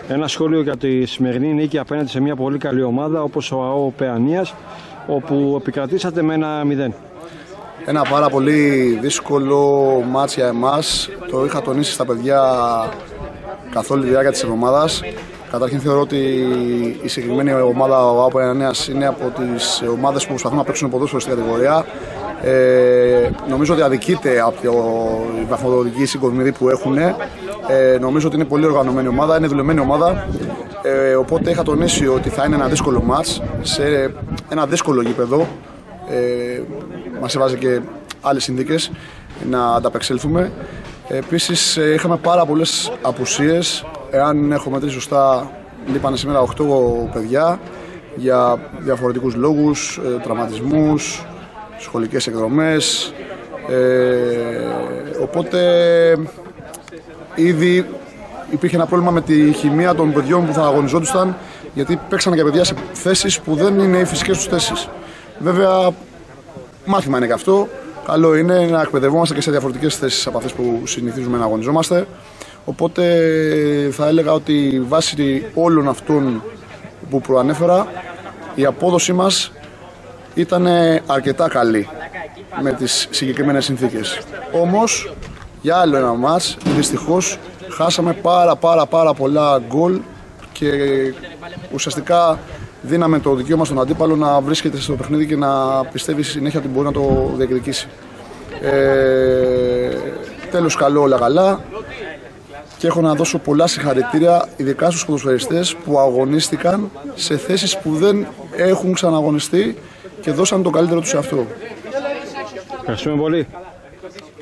Ένα σχόλιο για τη σημερινή νίκη απέναντι σε μια πολύ καλή ομάδα όπως ο ΑΟ Παιανίας, όπου επικρατήσατε με 1-0. Ένα πάρα πολύ δύσκολο μάτς για εμάς. Το είχα τονίσει στα παιδιά καθ' όλη τη διάρκεια της εβδομάδας. Καταρχήν θεωρώ ότι η συγκεκριμένη ομάδα, ο ΑΟ Παιανίας, είναι από τις ομάδες που προσπαθούν να παίξουν ποδόσφαιρο στην κατηγορία. Νομίζω ότι αδικείται από τη βαθμοδοτική συγκομιδή που έχουν. Νομίζω ότι είναι πολύ οργανωμένη ομάδα, είναι δουλεμένη ομάδα. Οπότε είχα τονίσει ότι θα είναι ένα δύσκολο μάτς σε ένα δύσκολο γήπεδο. Μας έβαζε και άλλες συνθήκες να ανταπεξέλθουμε. Επίσης είχαμε πάρα πολλές απουσίες. Εάν έχω μετρήσει σωστά, λείπανε σήμερα 8 παιδιά για διαφορετικούς λόγους, τραυματισμούς, σχολικές εκδρομές. Οπότε ήδη υπήρχε ένα πρόβλημα με τη χημεία των παιδιών που θα αγωνιζόντουσαν, γιατί παίξανε και παιδιά σε θέσεις που δεν είναι οι φυσικές τους θέσεις. Βέβαια, μάθημα είναι και αυτό. Καλό είναι να εκπαιδευόμαστε και σε διαφορετικές θέσεις από αυτές που συνηθίζουμε να αγωνιζόμαστε. Οπότε θα έλεγα ότι βάσει όλων αυτών που προανέφερα, η απόδοσή μας ήταν αρκετά καλή με τις συγκεκριμένες συνθήκες. Όμως, για άλλο ένα μάτς, δυστυχώς χάσαμε πάρα πολλά γκολ και ουσιαστικά δίναμε το δικαίωμα στον αντίπαλο να βρίσκεται στο παιχνίδι και να πιστεύει συνέχεια ότι μπορεί να το διεκδικήσει. Τέλος, καλό, όλα καλά. Και έχω να δώσω πολλά συγχαρητήρια, ειδικά στους ποδοσφαιριστές που αγωνίστηκαν σε θέσεις που δεν έχουν ξαναγωνιστεί και δώσαν το καλύτερο τους σε αυτό. Ευχαριστούμε πολύ.